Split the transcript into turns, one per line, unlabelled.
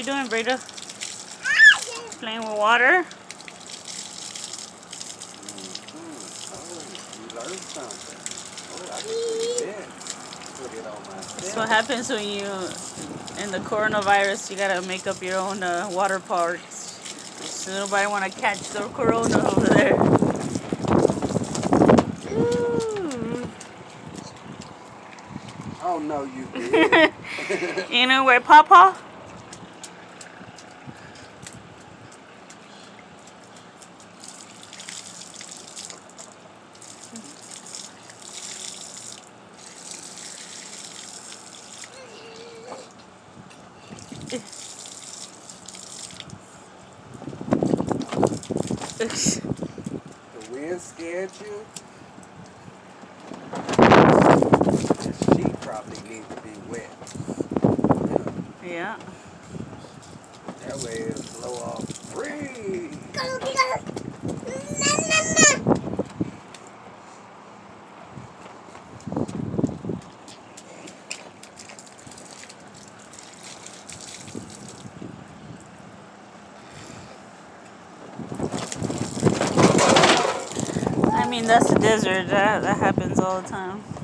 you doing, Breda? Playing with water?
You learned something. Oh, I can put it in. Put it on myself.
That's what happens when you, in the coronavirus, you gotta make up your own water parks. So nobody wanna catch the corona over there.
Oh no, you did.
You know where Papa?
The wind scared you? This sheet probably needs to be wet.
Yeah.
That way it'll blow off free.
I mean, that's the desert. That happens all the time.